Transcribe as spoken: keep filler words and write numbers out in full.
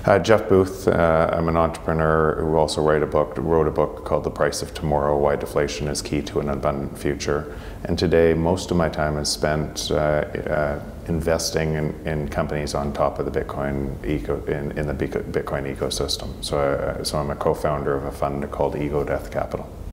Uh, Jeff Booth, uh, I'm an entrepreneur who also wrote a book, wrote a book called The Price of Tomorrow, Why Deflation is Key to an Abundant Future. And today, most of my time is spent uh, uh, investing in, in companies on top of the Bitcoin eco, in, in the Bitcoin ecosystem. So, uh, so I'm a co-founder of a fund called Ego Death Capital.